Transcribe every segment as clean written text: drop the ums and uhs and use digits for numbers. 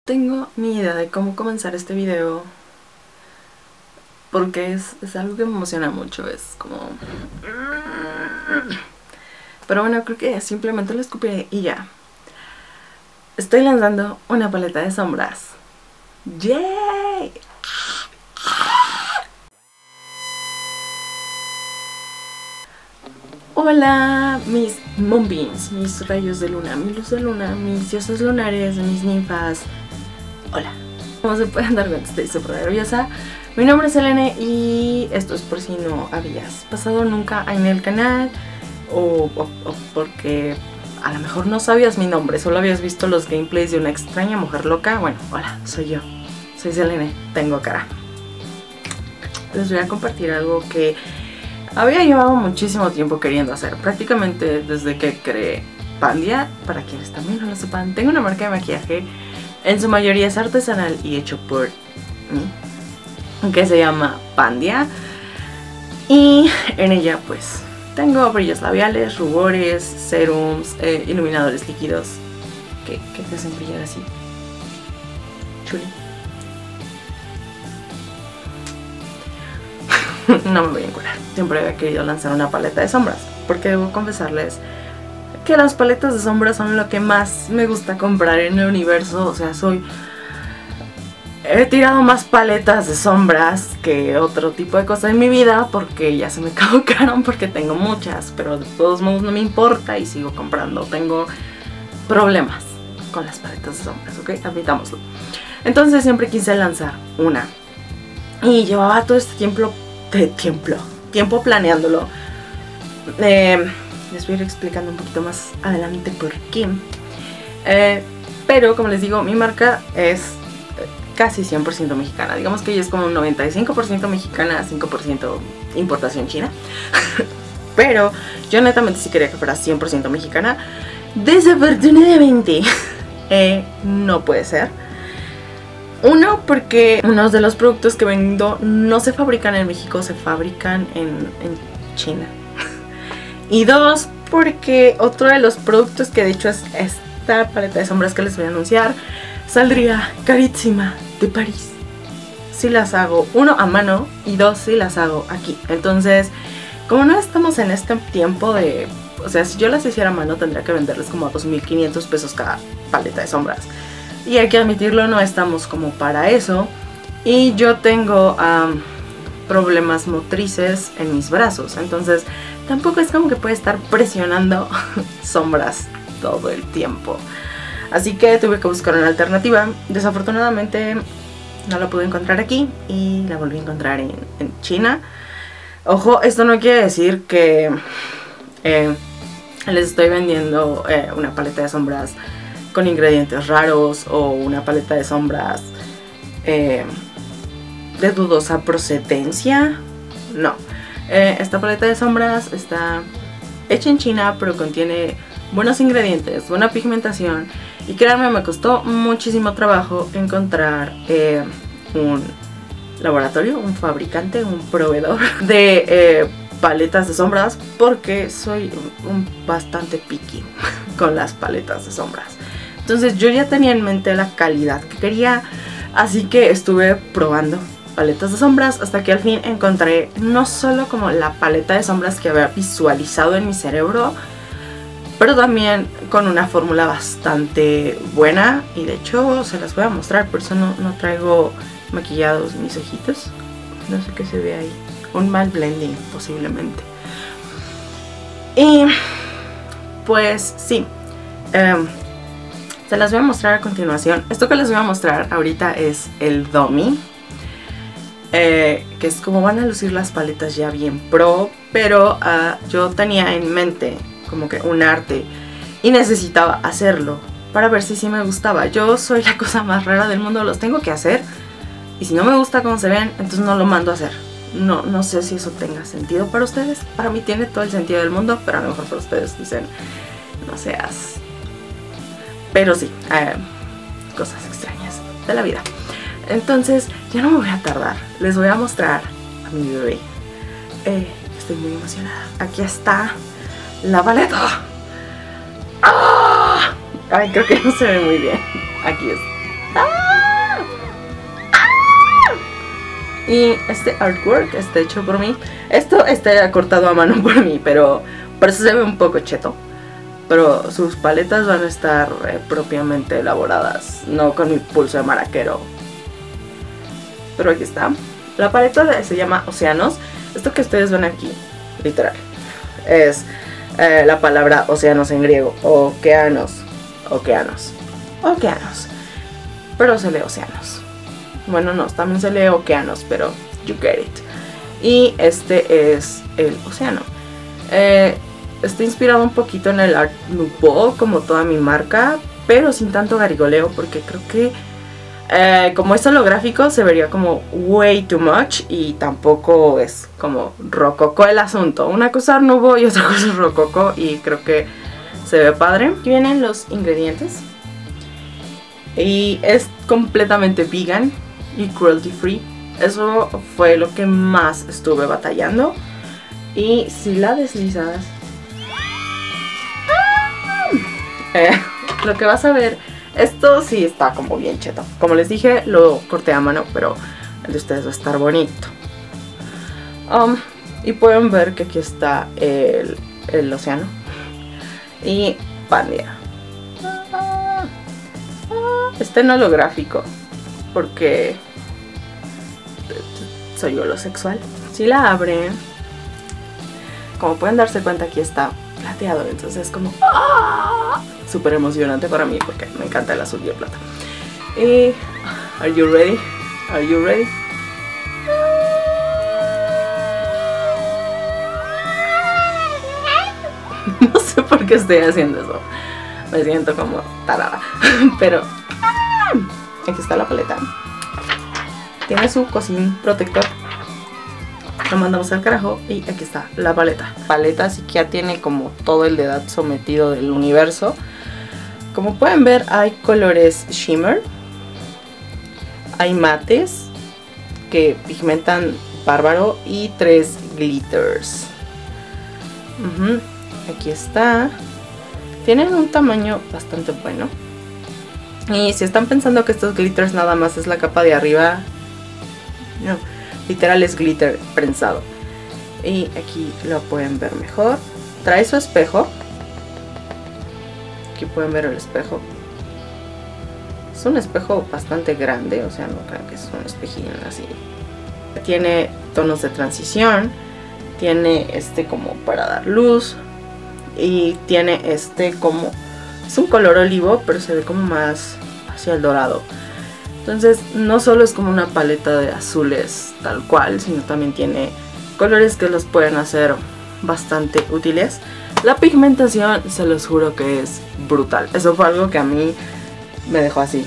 Tengo ni idea de cómo comenzar este video porque es algo que me emociona mucho, es como... Pero bueno, creo que simplemente lo escupiré y ya. Estoy lanzando una paleta de sombras. ¡Yay! Hola, mis moonbeams, mis rayos de luna, mi luz de luna, mis dioses lunares, mis ninfas. Hola. Como se pueden dar cuenta, estoy súper nerviosa. Mi nombre es Elene y esto es por si no habías pasado nunca en el canal o porque a lo mejor no sabías mi nombre, solo habías visto los gameplays de una extraña mujer loca. Bueno, hola, soy yo, soy Selene, tengo cara. Les voy a compartir algo que había llevado muchísimo tiempo queriendo hacer, prácticamente desde que creé Pandia. Para quienes también no lo sepan, tengo una marca de maquillaje, en su mayoría es artesanal y hecho por mí, que se llama Pandia, y en ella pues tengo brillos labiales, rubores, serums, iluminadores líquidos que te hacen brillar así, chuli. No me voy a encuadrar, siempre había querido lanzar una paleta de sombras, porque debo confesarles que las paletas de sombras son lo que más me gusta comprar en el universo. O sea, he tirado más paletas de sombras que otro tipo de cosas en mi vida porque ya se me caducaron, porque tengo muchas, pero de todos modos no me importa y sigo comprando. Tengo problemas con las paletas de sombras, ¿ok? Admitámoslo. Entonces siempre quise lanzar una y llevaba todo este tiempo planeándolo. Les voy a ir explicando un poquito más adelante por qué. Pero como les digo, mi marca es casi 100% mexicana. Digamos que ella es como un 95% mexicana, 5% importación china. Pero yo netamente sí quería que fuera 100% mexicana. Desafortunadamente no puede ser. Uno, porque unos de los productos que vendo no se fabrican en México, se fabrican en China. Y dos, porque otro de los productos, que de hecho es esta paleta de sombras que les voy a anunciar, saldría carísima de París si las hago, uno, a mano, y dos, si las hago aquí. Entonces, como no estamos en este tiempo de... O sea, si yo las hiciera a mano tendría que venderles como a 2.500 pesos cada paleta de sombras. Y hay que admitirlo, no estamos como para eso. Y yo tengo problemas motrices en mis brazos, entonces tampoco es como que pueda estar presionando sombras todo el tiempo. Así que tuve que buscar una alternativa. Desafortunadamente no la pude encontrar aquí y la volví a encontrar en China. Ojo, esto no quiere decir que les estoy vendiendo una paleta de sombras con ingredientes raros o una paleta de sombras de dudosa procedencia. No, esta paleta de sombras está hecha en China, pero contiene buenos ingredientes, buena pigmentación, y créanme, me costó muchísimo trabajo encontrar un laboratorio, un fabricante, un proveedor de paletas de sombras, porque soy bastante picky con las paletas de sombras. Entonces yo ya tenía en mente la calidad que quería, así que estuve probando paletas de sombras hasta que al fin encontré no solo como la paleta de sombras que había visualizado en mi cerebro, pero también con una fórmula bastante buena. Y de hecho se las voy a mostrar, por eso no traigo maquillados mis ojitos. No sé qué se ve ahí, un mal blending posiblemente. Y pues sí, se las voy a mostrar a continuación. Esto que les voy a mostrar ahorita es el dummy, que es como van a lucir las paletas ya bien pro, pero yo tenía en mente como que un arte y necesitaba hacerlo para ver si sí me gustaba. Yo soy la cosa más rara del mundo, los tengo que hacer y si no me gusta cómo se ven, entonces no lo mando a hacer. No sé si eso tenga sentido para ustedes. Para mí tiene todo el sentido del mundo, pero a lo mejor para ustedes dicen no seas... Pero sí, cosas extrañas de la vida. Entonces ya no me voy a tardar, les voy a mostrar a mi bebé. Estoy muy emocionada. Aquí está la paleta. ¡Ah! Ay, creo que no se ve muy bien. Aquí es. ¡Ah! Y este artwork está hecho por mí. Esto está cortado a mano por mí, pero por eso se ve un poco cheto. Pero sus paletas van a estar propiamente elaboradas, no con mi pulso de maraquero. Pero aquí está. La paleta se llama Océanos. Esto que ustedes ven aquí, literal, es la palabra océanos en griego. Okeanos. Okeanos. Okeanos. Pero se lee océanos. Bueno, no, también se lee okeanos, pero you get it. Y este es el océano. Está inspirado un poquito en el Art Nouveau, como toda mi marca, pero sin tanto garigoleo, porque creo que como es holográfico se vería como way too much y tampoco es como rococó el asunto. Una cosa Art Nouveau y otra cosa rococó y creo que se ve padre. Aquí vienen los ingredientes y es completamente vegan y cruelty free. Eso fue lo que más estuve batallando. Y si la deslizas, lo que vas a ver, esto sí está como bien cheto. Como les dije, lo corté a mano, pero el de ustedes va a estar bonito. Y pueden ver que aquí está el océano y Pandia. Está en holográfico porque soy holosexual. Si la abren, como pueden darse cuenta, aquí está plateado, entonces es como súper emocionante para mí porque me encanta el azul y el plata. Y are you ready? Are you ready? No sé por qué estoy haciendo eso. Me siento como tarada. Pero aquí está la paleta. Tiene su cosín protector. Lo mandamos al carajo y aquí está la paleta. Paleta así que ya tiene como todo el dedazo metido del universo. Como pueden ver, hay colores shimmer, hay mates que pigmentan bárbaro y 3 glitters. Aquí está. Tienen un tamaño bastante bueno. Y si están pensando que estos glitters nada más es la capa de arriba, no. Literal es glitter prensado. Y aquí lo pueden ver mejor. Trae su espejo. Aquí pueden ver el espejo. Es un espejo bastante grande, o sea, no crean que es un espejillo así. Tiene tonos de transición. Tiene este como para dar luz. Y tiene este como... es un color olivo, pero se ve como más hacia el dorado. Entonces no solo es como una paleta de azules tal cual, sino también tiene colores que los pueden hacer bastante útiles. La pigmentación, se los juro que es brutal. Eso fue algo que a mí me dejó así,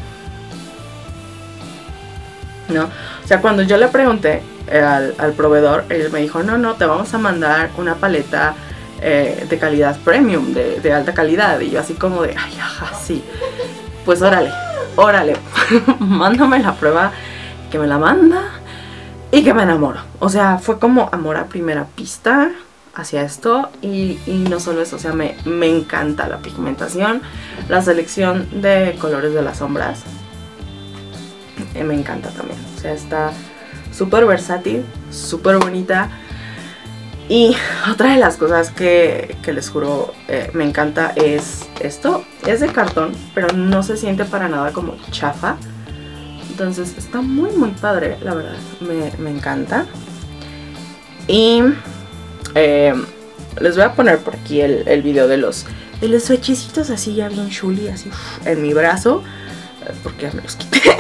¿no? O sea, cuando yo le pregunté al proveedor, él me dijo, no, te vamos a mandar una paleta de calidad premium, de alta calidad. Y yo así como de, ay, ajá, sí, pues órale, mándame la prueba, que me la manda y que me enamoro. O sea, fue como amor a primera vista hacia esto. Y no solo eso, o sea, me encanta la pigmentación, la selección de colores de las sombras, me encanta también. O sea, está súper versátil, súper bonita. Y otra de las cosas que les juro me encanta es esto. Es de cartón, pero no se siente para nada como chafa. Entonces está muy padre, la verdad. Me encanta. Y les voy a poner por aquí el video de los swatchecitos así ya bien chuli, así en mi brazo, porque ya me los quité.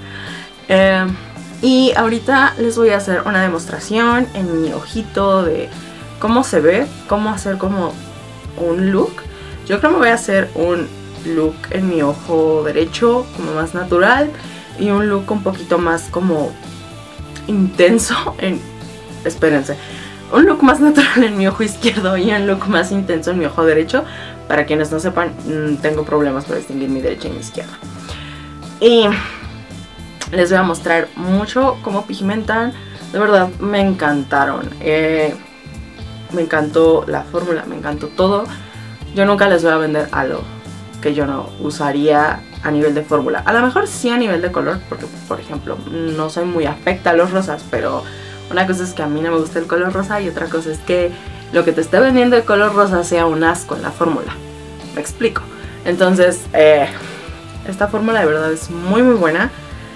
Y ahorita les voy a hacer una demostración en mi ojito de cómo se ve, cómo hacer como un look. Yo creo que me voy a hacer un look en mi ojo derecho como más natural y un look un poquito más como intenso espérense, un look más natural en mi ojo izquierdo y un look más intenso en mi ojo derecho. Para quienes no sepan, tengo problemas para distinguir mi derecha y mi izquierda. Y les voy a mostrar mucho cómo pigmentan. De verdad, me encantaron. Me encantó la fórmula, me encantó todo. Yo nunca les voy a vender algo que yo no usaría a nivel de fórmula. A lo mejor sí a nivel de color, porque por ejemplo no soy muy afecta a los rosas, pero una cosa es que a mí no me gusta el color rosa y otra cosa es que lo que te esté vendiendo de color rosa sea un asco en la fórmula. Me explico. Entonces, esta fórmula de verdad es muy muy buena.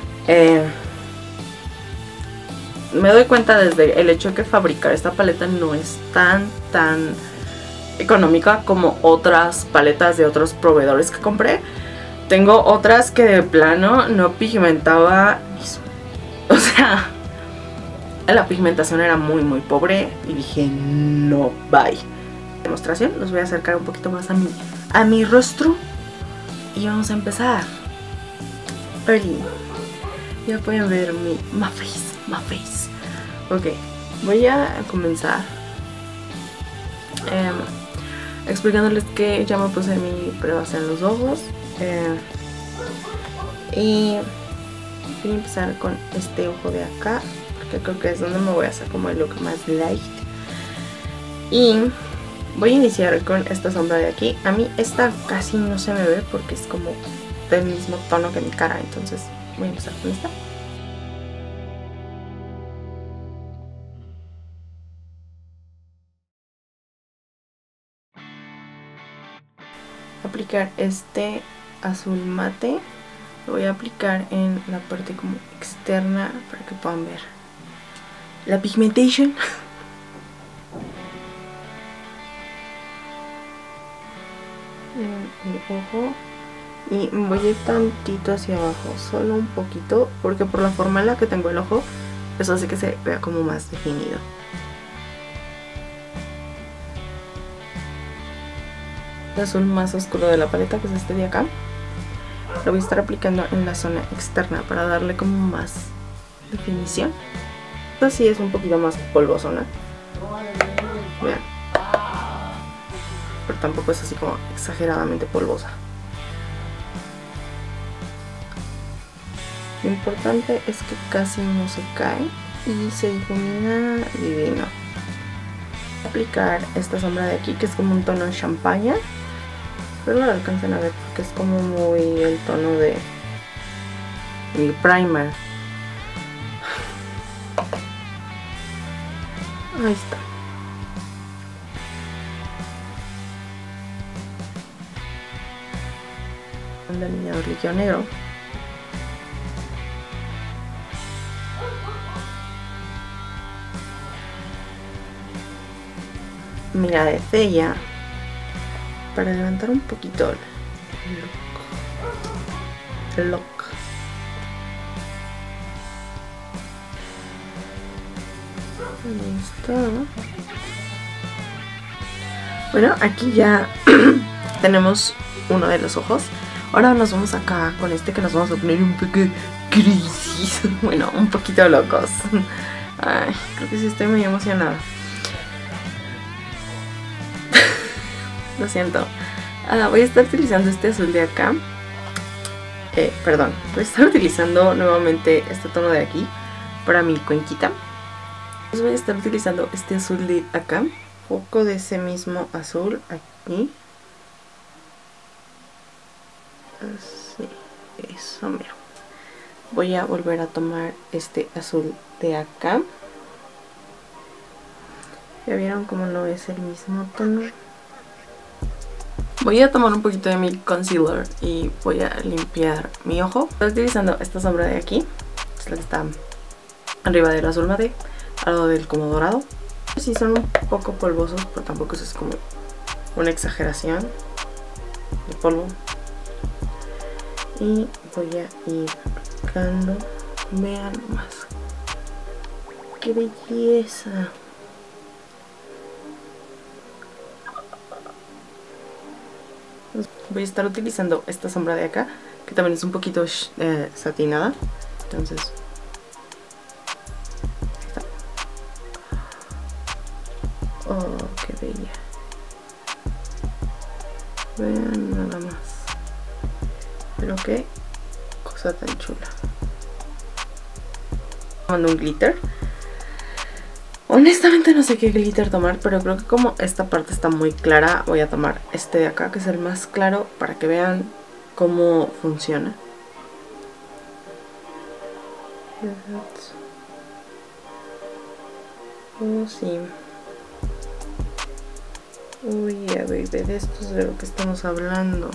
Me doy cuenta desde el hecho de que fabricar esta paleta no es tan económica como otras paletas de otros proveedores que compré. Tengo otras que de plano no pigmentaba, o sea, la pigmentación era muy muy pobre y dije no, bye. Demostración, los voy a acercar un poquito más a mi rostro y vamos a empezar. Early. Ya pueden ver my face. Ok, voy a comenzar explicándoles que ya me puse mi prebase en los ojos. Y voy a empezar con este ojo de acá, porque creo que es donde me voy a hacer como el look más light. Y voy a iniciar con esta sombra de aquí. A mí esta casi no se me ve porque es como del mismo tono que mi cara, entonces voy a empezar con esta. Aplicar este azul mate, lo voy a aplicar en la parte como externa para que puedan ver la pigmentation. En el ojo y voy a ir tantito hacia abajo, solo un poquito, porque por la forma en la que tengo el ojo eso hace que se vea como más definido. El azul más oscuro de la paleta, que es este de acá, lo voy a estar aplicando en la zona externa para darle como más definición. Esta sí es un poquito más polvosona, vean, pero tampoco es así como exageradamente polvosa. Lo importante es que casi no se cae y se difumina divino. Voy a aplicar esta sombra de aquí, que es como un tono champaña. Pero no lo alcancen a ver porque es como muy el tono de mi primer. Ahí está. Un delineador líquido negro. Mira de Cella, para levantar un poquito el look. Ahí está. Bueno, aquí ya tenemos uno de los ojos. Ahora nos vamos acá con este, que nos vamos a poner un poco crisis. Bueno, un poquito locos. Ay, creo que sí estoy muy emocionada. Lo siento. Voy a estar utilizando este azul de acá. Perdón, voy a estar utilizando nuevamente este tono de aquí para mi cuenquita. Entonces voy a estar utilizando este azul de acá. Un poco de ese mismo azul aquí. Así, eso mero. Voy a volver a tomar este azul de acá. Ya vieron cómo no es el mismo tono. Voy a tomar un poquito de mi concealer y voy a limpiar mi ojo. Estoy utilizando esta sombra de aquí, es la que está arriba del azul mate, al lado del como dorado. Sí, son un poco polvosos, pero tampoco es como una exageración de polvo. Y voy a ir aplicando, vean más, qué belleza. Voy a estar utilizando esta sombra de acá, que también es un poquito satinada. Entonces, está. Oh, qué bella. Vean nada más. Pero qué cosa tan chula. Tomando un glitter. Honestamente no sé qué glitter tomar, pero creo que como esta parte está muy clara, voy a tomar este de acá, que es el más claro, para que vean cómo funciona. Oh, sí. Uy, a ver, de esto es de lo que estamos hablando.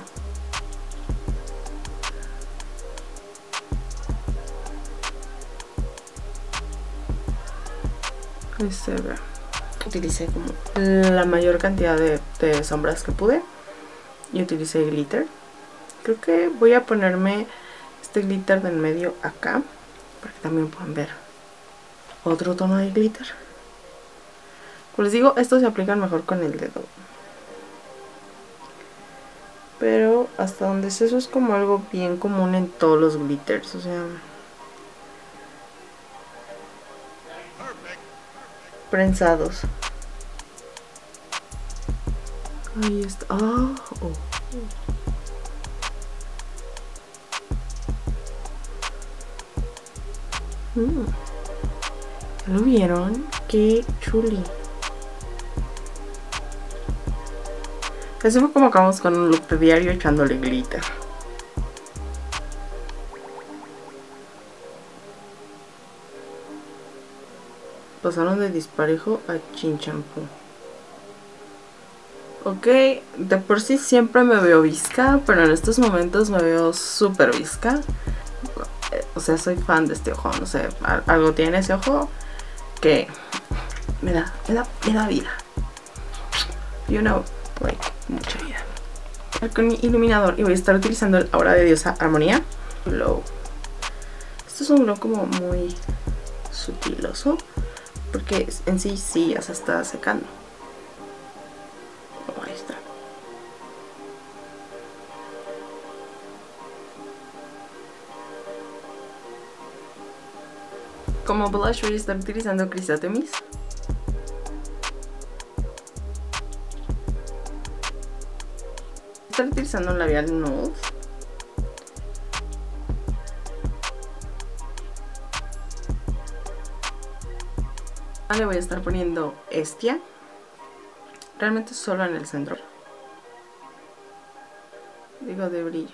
Utilicé como la mayor cantidad de sombras que pude y utilicé glitter. Creo que voy a ponerme este glitter del medio acá para que también puedan ver otro tono de glitter. Como les digo, estos se aplican mejor con el dedo, pero hasta donde sé eso es como algo bien común en todos los glitters, o sea, prensados. Ahí está. Oh. ¿Ya lo vieron? ¡Qué chuli! Así fue como acabamos con un look de diario echándole glitter. Pasaron de disparejo a chinchampú. Ok, de por sí siempre me veo visca, pero en estos momentos me veo súper visca. O sea, soy fan de este ojo, no sé, algo tiene ese ojo que me da vida. You know, like, mucha vida. Con mi iluminador, y voy a estar utilizando el Aura de Diosa Armonía Glow. Esto es un glow como muy sutiloso, porque en sí ya se está secando. Oh, ahí está. Como blush voy a estar utilizando Chrysotemis. Estoy utilizando un labial nude. Le voy a estar poniendo Estia. Realmente solo en el centro. Digo, de brillo.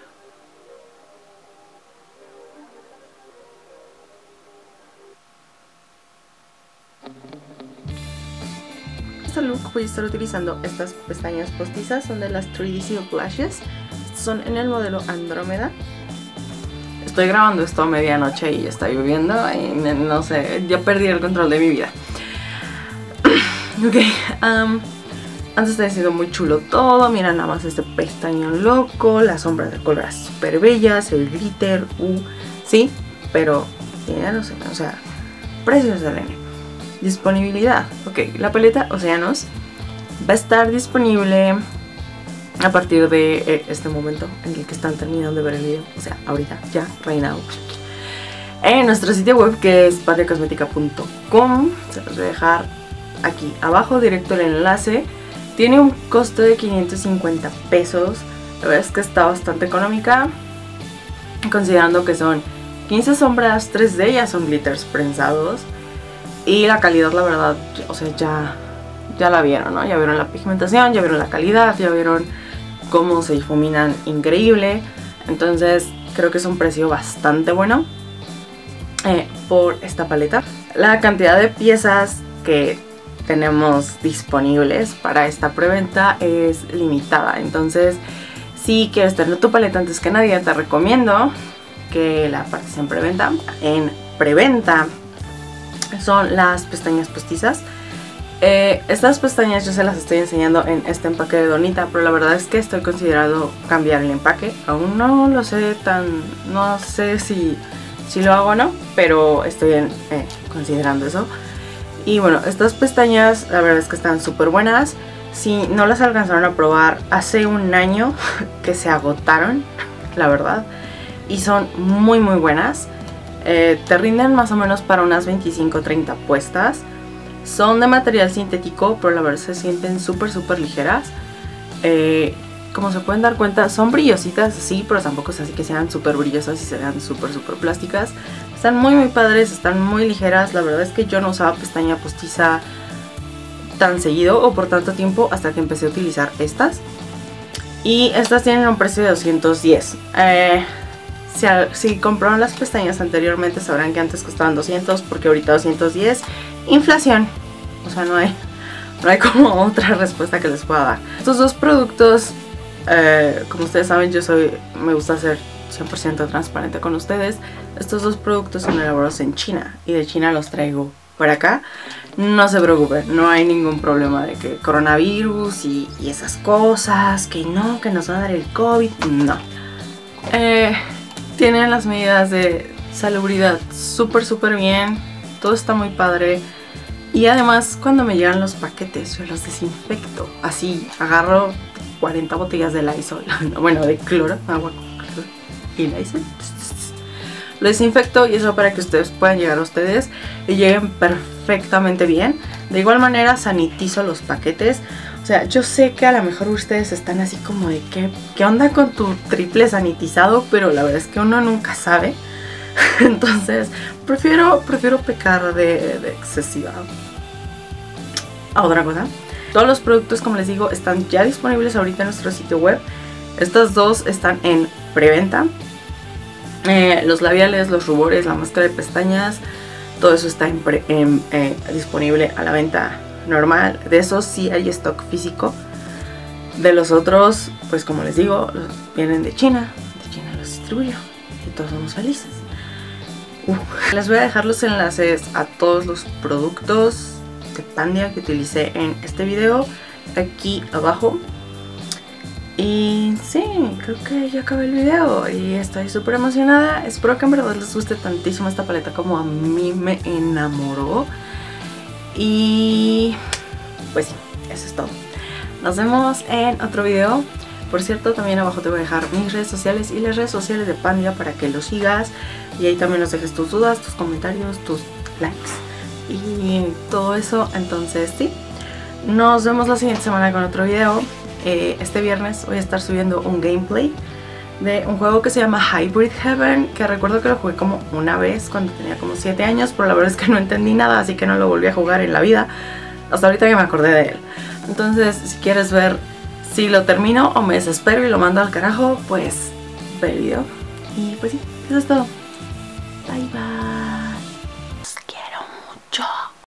Este look voy a estar utilizando estas pestañas postizas, son de las 3D Silk Lashes. Estas son en el modelo Andrómeda. Estoy grabando esto a medianoche y está lloviendo y no sé, ya perdí el control de mi vida. Ok, antes está siendo muy chulo todo. Miren nada más este pestañón loco, las sombras de color súper bellas, el glitter, sí, pero dinero, o sea, precios de N. Disponibilidad, ok, la paleta Océanos va a estar disponible a partir de este momento en el que están terminando de ver el video, o sea, ahorita, ya, right now, en nuestro sitio web, que es patriacosmetica.com. Se los voy a dejar aquí abajo, directo el enlace. Tiene un costo de 550 pesos. La verdad es que está bastante económica, considerando que son 15 sombras, 3 de ellas son glitters prensados. Y la calidad, la verdad, o sea, ya la vieron, ¿no? Ya vieron la pigmentación, ya vieron la calidad, ya vieron cómo se difuminan, increíble. Entonces creo que es un precio bastante bueno por esta paleta. La cantidad de piezas que tenemos disponibles para esta preventa es limitada. Entonces, si quieres tener tu paleta antes que nadie, te recomiendo que la partes en preventa. En preventa son las pestañas postizas. Estas pestañas yo se las estoy enseñando en este empaque de donita, pero la verdad es que estoy considerando cambiar el empaque. Aún no lo sé no sé si lo hago o no, pero estoy considerando eso. Y bueno, estas pestañas la verdad es que están súper buenas. Si no las alcanzaron a probar, hace un año que se agotaron, la verdad, y son muy buenas. Te rinden más o menos para unas 25-30 puestas. Son de material sintético, pero la verdad se sienten súper ligeras. Como se pueden dar cuenta, son brillositas, sí, pero tampoco es así que sean súper brillosas y se vean súper plásticas. Están muy padres, están muy ligeras. La verdad es que yo no usaba pestaña postiza tan seguido o por tanto tiempo hasta que empecé a utilizar estas. Y estas tienen un precio de 210. Si compraron las pestañas anteriormente sabrán que antes costaban 200, porque ahorita 210. Inflación. O sea, no hay como otra respuesta que les pueda dar. Estos dos productos, como ustedes saben, me gusta ser 100% transparente con ustedes. Estos dos productos son elaborados en China y de China los traigo para acá. No se preocupen, no hay ningún problema de que coronavirus y esas cosas, que nos va a dar el COVID, no. Tienen las medidas de salubridad súper bien, todo está muy padre. Y además cuando me llegan los paquetes yo los desinfecto, así agarro 40 botellas de Lysol, bueno, de cloro, agua con cloro y Lysol. Lo desinfecto y eso para que ustedes puedan llegar a ustedes y lleguen perfectamente bien. De igual manera sanitizo los paquetes. O sea, yo sé que a lo mejor ustedes están así como de ¿qué onda con tu triple sanitizado? Pero la verdad es que uno nunca sabe. Entonces prefiero pecar de excesiva a otra cosa. Todos los productos, como les digo, están ya disponibles ahorita en nuestro sitio web. Estas dos están en preventa. Los labiales, los rubores, la máscara de pestañas, todo eso está disponible a la venta normal. De esos sí hay stock físico. De los otros, pues como les digo, vienen de China los distribuyo y todos somos felices. Les voy a dejar los enlaces a todos los productos de Pandia que utilicé en este video aquí abajo. Y sí, creo que ya acabé el video y estoy súper emocionada. Espero que en verdad les guste tantísimo esta paleta como a mí me enamoró. Y pues sí, eso es todo. Nos vemos en otro video. Por cierto, también abajo te voy a dejar mis redes sociales y las redes sociales de Pandia para que los sigas. Y ahí también nos dejes tus dudas, tus comentarios, tus likes y todo eso. Entonces sí, nos vemos la siguiente semana con otro video. Este viernes voy a estar subiendo un gameplay de un juego que se llama Hybrid Heaven, que recuerdo que lo jugué como una vez cuando tenía como 7 años, pero la verdad es que no entendí nada, así que no lo volví a jugar en la vida hasta ahorita que me acordé de él. Entonces, si quieres ver si lo termino o me desespero y lo mando al carajo, pues ve el video. Y pues sí, eso es todo. Bye bye.